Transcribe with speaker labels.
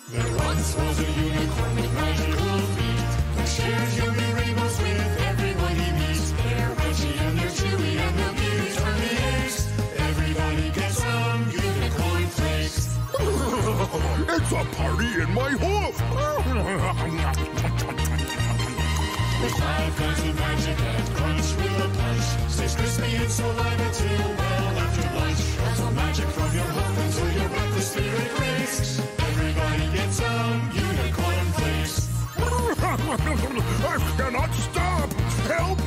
Speaker 1: There once was a unicorn with magical feet who shares yummy rainbows with everyone he meets. They're Reggie and they're Chewy and the beauties from the apes. Everybody gets some unicorn flakes.
Speaker 2: It's a party in my hoof!
Speaker 1: With 5 kinds of magic and crunch with a punch, stays crispy and so live until well after lunch. So magic from your hoof until your breakfast spirit breaks. Everybody gets some unicorn flakes.
Speaker 2: I cannot stop! Help